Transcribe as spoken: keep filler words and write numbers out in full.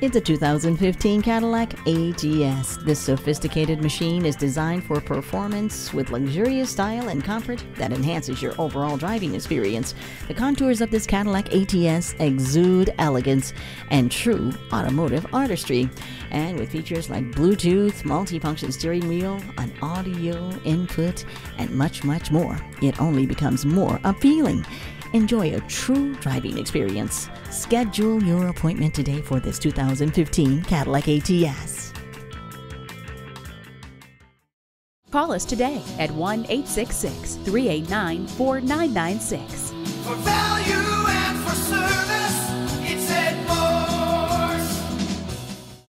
It's a two thousand fifteen Cadillac A T S. This sophisticated machine is designed for performance with luxurious style and comfort that enhances your overall driving experience. The contours of this Cadillac A T S exude elegance and true automotive artistry. And with features like Bluetooth, multifunction steering wheel, an audio input, and much, much more, it only becomes more appealing. Enjoy a true driving experience. Schedule your appointment today for this two thousand fifteen Cadillac A T S. Call us today at one eight six six, three eight nine, four nine nine six. For value and for service.